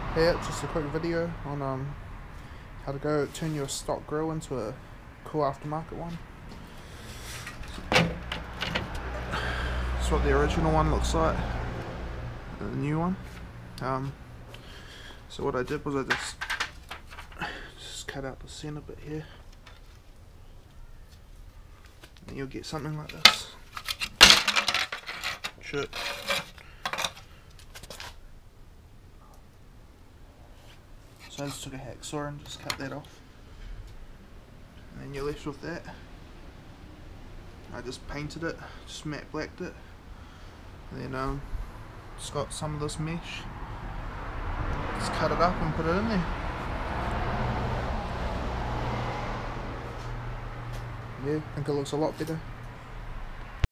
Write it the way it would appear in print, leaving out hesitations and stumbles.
Here, just a quick video on how to go turn your stock grill into a cool aftermarket one. That's what the original one looks like, the new one. So what I did was I just cut out the center bit here, and you'll get something like this. Shit. So I just took a hacksaw and just cut that off, and then you're left with that. I just painted it, just matte blacked it, and then just got some of this mesh, just cut it up and put it in there. Yeah, I think it looks a lot better.